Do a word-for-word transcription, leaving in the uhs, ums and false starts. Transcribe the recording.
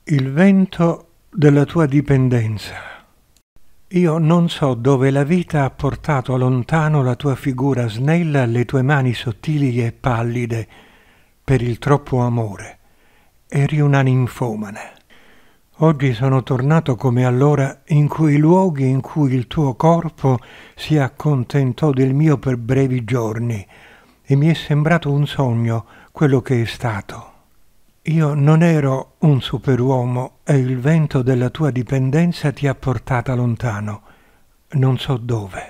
Il vento della tua dipendenza. Io non so dove la vita ha portato lontano la tua figura snella, le tue mani sottili e pallide, per il troppo amore. Eri una ninfomane. Oggi sono tornato come allora in quei luoghi in cui il tuo corpo si accontentò del mio per brevi giorni e mi è sembrato un sogno quello che è stato. Io non ero un superuomo e il vento della tua dipendenza ti ha portata lontano, non so dove.